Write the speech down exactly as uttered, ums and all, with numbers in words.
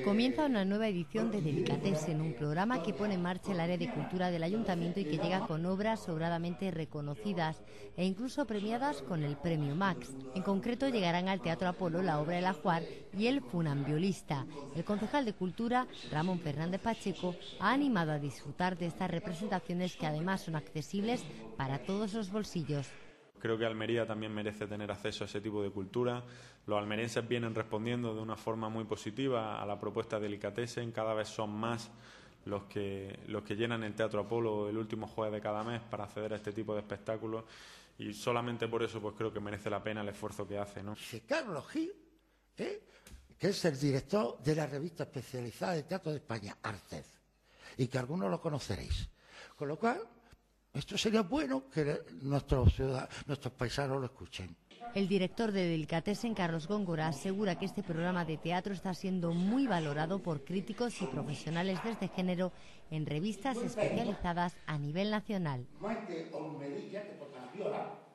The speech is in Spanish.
Comienza una nueva edición de Delicatessen, un programa que pone en marcha el área de cultura del Ayuntamiento y que llega con obras sobradamente reconocidas e incluso premiadas con el Premio Max. En concreto llegarán al Teatro Apolo la obra El Ajuar y El Funambiolista. El concejal de Cultura, Ramón Fernández Pacheco, ha animado a disfrutar de estas representaciones que además son accesibles para todos los bolsillos. Creo que Almería también merece tener acceso a ese tipo de cultura. Los almerienses vienen respondiendo de una forma muy positiva a la propuesta de Delicatessen. Cada vez son más los que, los que llenan el Teatro Apolo el último jueves de cada mes para acceder a este tipo de espectáculos. Y solamente por eso pues creo que merece la pena el esfuerzo que hace, ¿no? Carlos Gil, ¿eh? que es el director de la revista especializada de Teatro de España, Artes, y que algunos lo conoceréis. Con lo cual, esto sería bueno que nuestros ciudadanos, nuestros paisanos lo escuchen. El director de Delicatessen, Carlos Góngora, asegura que este programa de teatro está siendo muy valorado por críticos y profesionales de este género en revistas especializadas a nivel nacional.